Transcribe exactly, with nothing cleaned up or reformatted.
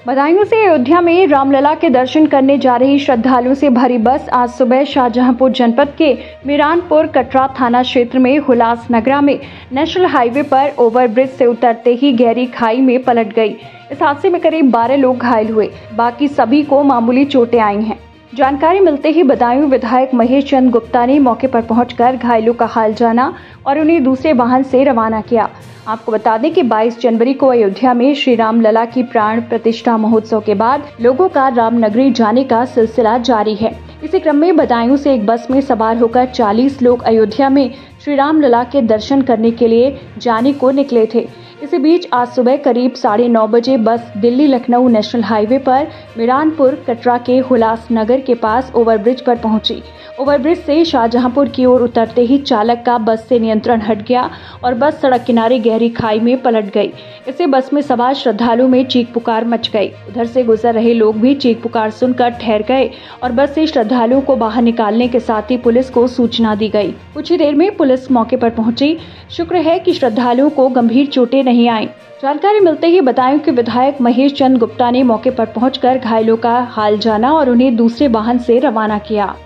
बदायूं से अयोध्या में रामलला के दर्शन करने जा रही श्रद्धालुओं से भरी बस आज सुबह शाहजहांपुर जनपद के मीरानपुर कटरा थाना क्षेत्र में हुलास नगरा में नेशनल हाईवे पर ओवरब्रिज से उतरते ही गहरी खाई में पलट गई। इस हादसे में करीब बारह लोग घायल हुए, बाकी सभी को मामूली चोटें आई हैं। जानकारी मिलते ही बदायूं विधायक महेश चंद गुप्ता ने मौके पर पहुंचकर घायलों का हाल जाना और उन्हें दूसरे वाहन से रवाना किया। आपको बता दें कि बाईस जनवरी को अयोध्या में श्री राम लला की प्राण प्रतिष्ठा महोत्सव के बाद लोगों का रामनगरी जाने का सिलसिला जारी है। इसी क्रम में बदायूं से एक बस में सवार होकर चालीस लोग अयोध्या में श्री राम लला के दर्शन करने के लिए जाने को निकले थे। इसी बीच आज सुबह करीब साढ़े नौ बजे बस दिल्ली लखनऊ नेशनल हाईवे पर मीरानपुर कटरा के हुलास नगर के पास ओवरब्रिज पर पहुंची। ओवरब्रिज से शाहजहांपुर की ओर उतरते ही चालक का बस से नियंत्रण हट गया और बस सड़क किनारे गहरी खाई में पलट गई। इससे बस में सवार श्रद्धालुओं में चीख पुकार मच गई। उधर से गुजर रहे लोग भी चीख पुकार सुनकर ठहर गए और बस से श्रद्धालुओं को बाहर निकालने के साथ ही पुलिस को सूचना दी गई। कुछ ही देर में पुलिस मौके पर पहुंची। शुक्र है कि श्रद्धालुओं को गंभीर चोटें नहीं आईं। जानकारी मिलते ही बदायूं के विधायक महेश चंद गुप्ता ने मौके पर पहुंचकर घायलों का हाल जाना और उन्हें दूसरे वाहन से रवाना किया।